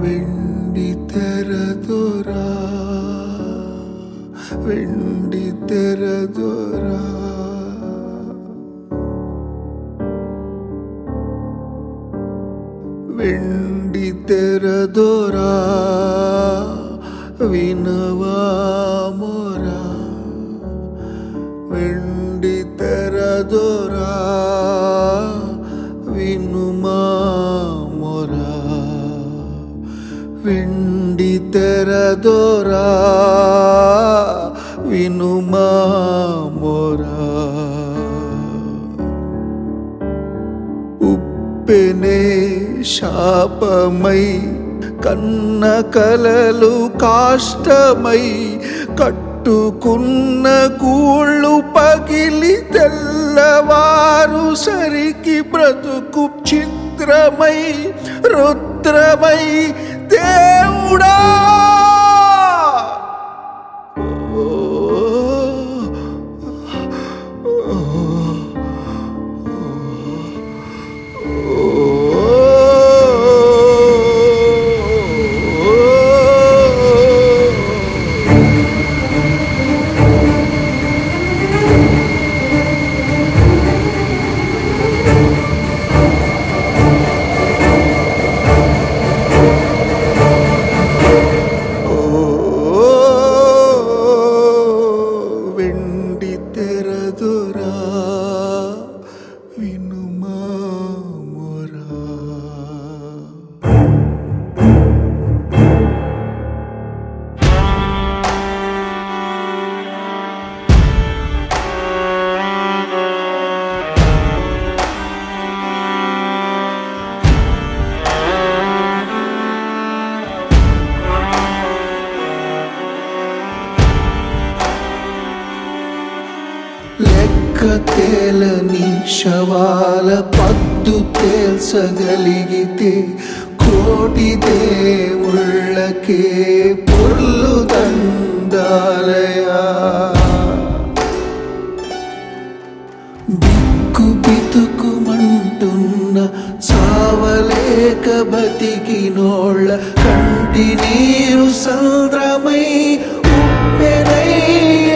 వెండి తెరదొరా వెండి తెరదొరా వెండి తెరదొరా వినవా మొరా వెండి తెరదొరా వినుమా మొరా వెండి తెరదొరా వినుమా మొరా ఉప్పెనే శాపమై కన్న కలలు కాష్టమై కట్టుకున్న గూళ్ళు పగిలి తెల్లవారు సరికి బ్రతుకు చిత్రమై రుద్రమై దేవుడా వినుమా మొరా లెక్క తేలని శవాల పద్దు తేల్చగలిగితే కోటి దేవుళ్ళకే పొర్లు దండాలయా బిక్కు బితుకుమంటున్న చావలేక బతికినోళ్ళ కంటి నీరు సంద్రమై ఉప్పెనై